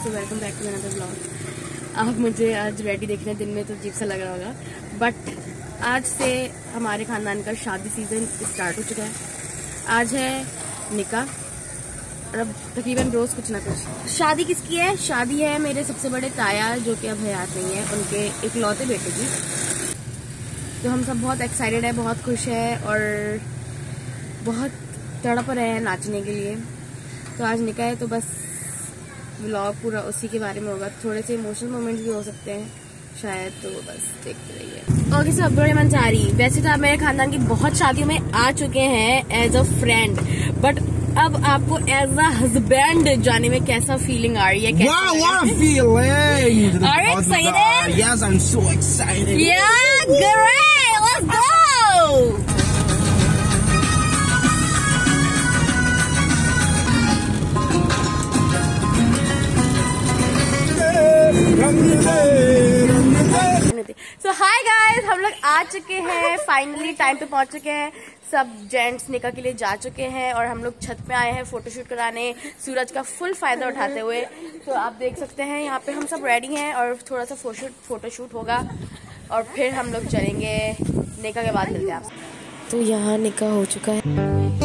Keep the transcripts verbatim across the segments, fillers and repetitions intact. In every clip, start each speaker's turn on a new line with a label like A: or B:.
A: So welcome back to another vlog. आप मुझे आज रेडी देख रहे हैं, दिन में तो अजीब सा लग रहा होगा, बट आज से हमारे खानदान का शादी सीजन स्टार्ट हो चुका है। आज है निकाह और अब तकरीबन रोज कुछ ना कुछ। शादी किसकी है? शादी है मेरे सबसे बड़े ताया जो कि अब हयात नहीं है, उनके इकलौते बेटे की। तो हम सब बहुत एक्साइटेड है, बहुत खुश है और बहुत तड़प रहे हैं नाचने के लिए। तो आज निकाह है तो बस व्लॉग पूरा उसी के बारे में होगा। थोड़े से इमोशनल मोमेंट्स भी हो सकते हैं शायद, तो बस देखते रहिए। ओके सो अब्दुल रहमान चारी, वैसे तो आप मेरे खानदान की बहुत शादियों में आ चुके हैं एज अ फ्रेंड, बट अब आपको एज अ हस्बैंड जाने में कैसा फीलिंग आ रही है?
B: Wow, what a feeling!
A: Are you excited?
B: Yes, I'm so excited.
A: Yeah, great! Let's go! So hi guys, हम लोग आ चुके हैं, फाइनली टाइम पे पहुंच चुके हैं। सब जेंट्स निकाह के लिए जा चुके हैं और हम लोग छत पे आए हैं फोटोशूट कराने, सूरज का फुल फायदा उठाते हुए। तो आप देख सकते हैं यहाँ पे हम सब रेडी हैं और थोड़ा सा फोटोशूट फोटोशूट होगा और फिर हम लोग चलेंगे। निकाह के बाद मिलते हैं आपसे। तो यहाँ निकाह हो चुका है।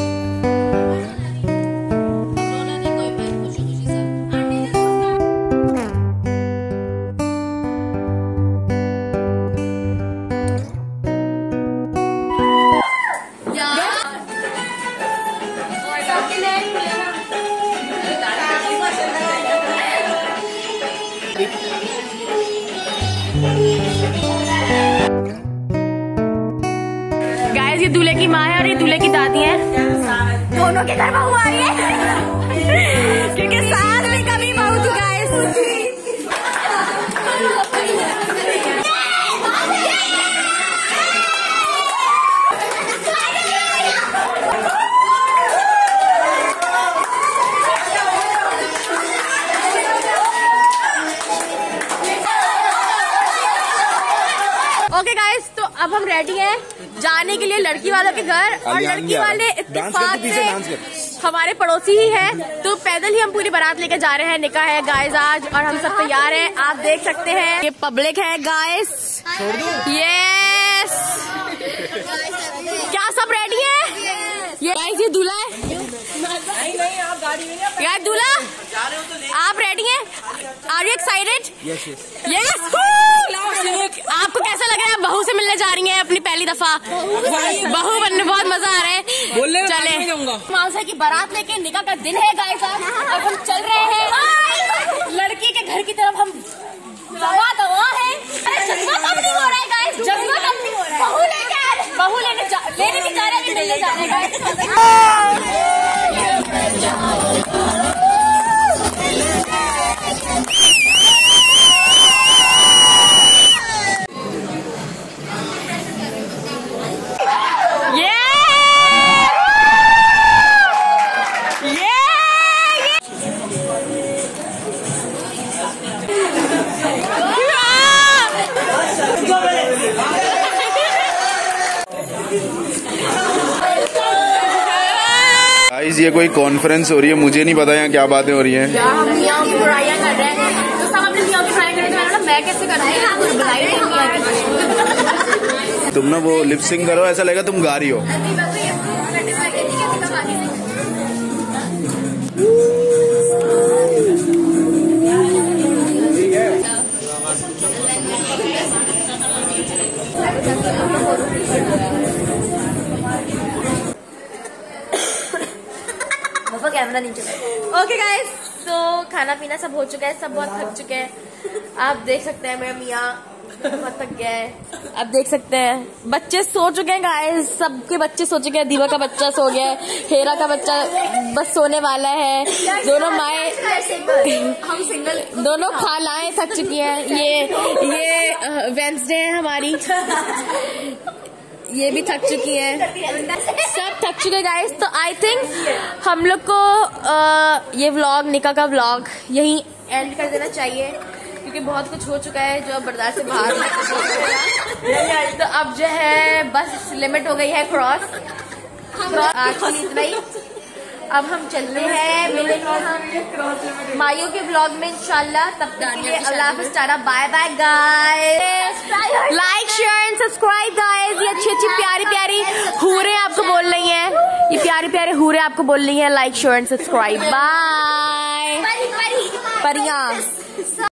A: गाइस ये दूल्हे की माँ है और ये दूल्हे की दादी है। दोनों के घर बहू आ रही है क्योंकि साथ में कभी बहू थी गाइस। ओके गाइस, तो अब हम रेडी हैं जाने के लिए लड़की वालों के घर, और लड़की वाले इत्तेफाक से हमारे पड़ोसी ही हैं, तो पैदल ही हम पूरी बारात लेके जा रहे हैं। निकाह है गाइस आज और हम सब तैयार हैं। आप देख सकते हैं ये पब्लिक है गाइस। यस, क्या सब रेडी है? ये गाइस ये दूल्हा है। यार दूल्हा आप रेडी हैं? Are you excited?
B: Yes yes
A: yes. आपको कैसा लग रहा है? बहू से मिलने जा रही हैं अपनी पहली दफा। बहू बनने बहुत मजा आ रहा है। चले मानसा की बारात लेके निकाह का दिन है गाइस आज, और हम चल रहे हैं लड़की के घर की तरफ। हम दवा दवा है, जज्बा कम नहीं हो रहा है गाइस, जज्बा कम नहीं हो रहा है। बहू लेके बहू लेने लेने भी जा रहे हैं, मिलने जा रहे हैं।
C: गाइस ये कोई कॉन्फ्रेंस हो रही है, मुझे नहीं पता यहाँ क्या बातें हो रही हैं।
A: हम मियाँ की बुराइयां कर रहे हैं, तो सब अपने मियाँ की बुराई कर रहे हैं। मैं कैसे कर रही हूँ बुराई?
C: तुम ना वो लिप सिंक करो, ऐसा लगेगा तुम गा रही हो।
A: कैमरा नहीं चला। ओके गाइस, तो खाना पीना सब हो चुका है, सब बहुत थक चुके हैं। आप देख सकते हैं मेरा मियाँ बहुत थक गया है। आप देख सकते हैं बच्चे सो चुके हैं गाइस, सबके बच्चे सो चुके हैं। दीवा का बच्चा सो गया है, हेरा का बच्चा बस सोने वाला है। दोनों माए हम सिंगल, दोनों खालाएं थक चुकी हैं। ये ये वेंसडे है हमारी, ये भी थक चुकी है, सब थक चुके गाइस। तो आई थिंक हम लोग को आ, ये व्लॉग, निकाह का व्लॉग यहीं एंड कर देना चाहिए क्योंकि बहुत कुछ हो चुका है जो अब बर्दाश्त से बाहर है। तो अब जो है बस लिमिट हो गई है क्रॉस। क्रॉस इतना ही। अब हम चलते हैं, मिलेंगे हम माइयों के ब्लॉग में इंशाल्लाह। तब तक के लिए अल्लाह हाफ़िज़, tata, bye bye guys. Like share and subscribe guys. ये अच्छी अच्छी प्यारी प्यारी हूरें आपको बोल रही हैं, ये प्यारी प्यारी हूरें आपको बोल रही हैं like share and subscribe. Bye परियां।